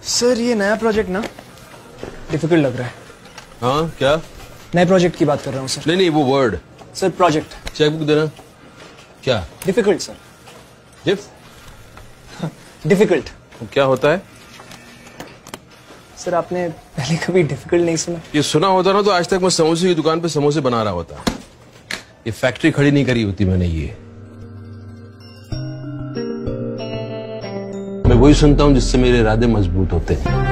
Sir ये नया project ना डिफिकल्ट लग रहा है। हाँ क्या? नए प्रोजेक्ट की बात कर रहा हूँ सर। नहीं नहीं वो वर्ड। Sir project. चेकबुक देना। क्या? Difficult sir. डिफिकल्ट क्या होता है? सर आपने पहले कभी डिफिकल्ट नहीं सुना? ये सुना होता ना तो आज तक मैं समोसे की दुकान पे समोसे बना रहा होता। ये फैक्ट्री खड़ी नहीं करी होती मैंने। ये मैं वही सुनता हूँ जिससे मेरे इरादे मजबूत होते हैं।